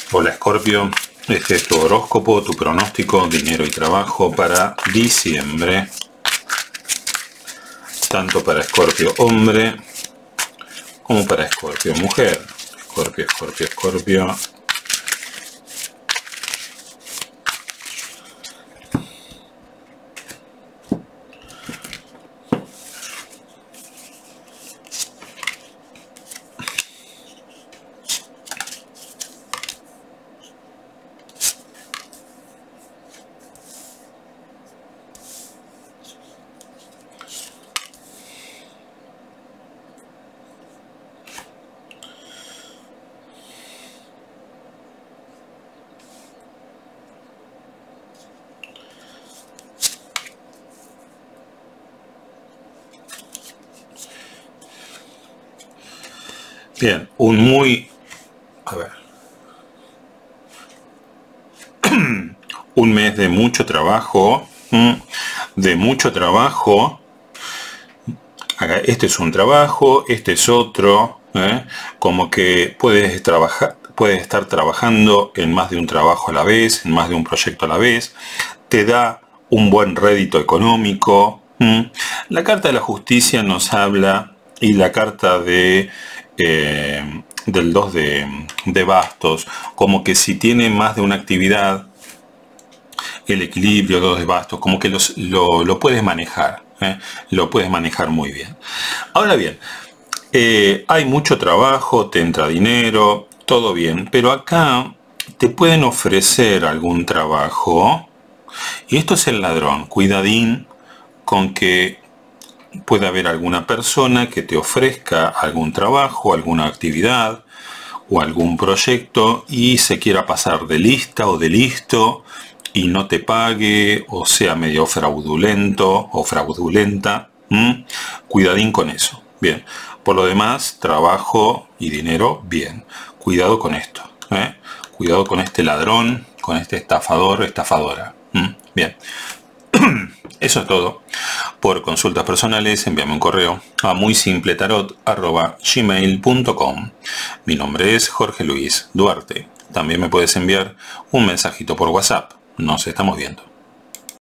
Hola Escorpio, este es tu horóscopo, tu pronóstico, dinero y trabajo para diciembre, tanto para Escorpio hombre como para Escorpio mujer. Escorpio, Escorpio, Escorpio. Bien, un mes de mucho trabajo, Este es un trabajo, este es otro, como que puedes estar trabajando en más de un trabajo a la vez, en más de un proyecto a la vez, te da un buen rédito económico. La carta de la justicia nos habla, y la carta del 2 de bastos, como que si tiene más de una actividad, el equilibrio, 2 de bastos, como que lo puedes manejar, lo puedes manejar muy bien. Ahora bien, hay mucho trabajo, te entra dinero, todo bien, pero acá te pueden ofrecer algún trabajo, y esto es el ladrón. Cuidadín con que pueda haber alguna persona que te ofrezca algún trabajo, alguna actividad o algún proyecto y se quiera pasar de lista o de listo y no te pague o sea medio fraudulento o fraudulenta. Cuidadín con eso. Bien. Por lo demás, trabajo y dinero, bien. Cuidado con esto. Cuidado con este ladrón, con este estafador, estafadora. Bien. Eso es todo. Por consultas personales, envíame un correo a muysimpletarot@gmail.com. Mi nombre es Jorge Luis Duarte. También me puedes enviar un mensajito por WhatsApp. Nos estamos viendo.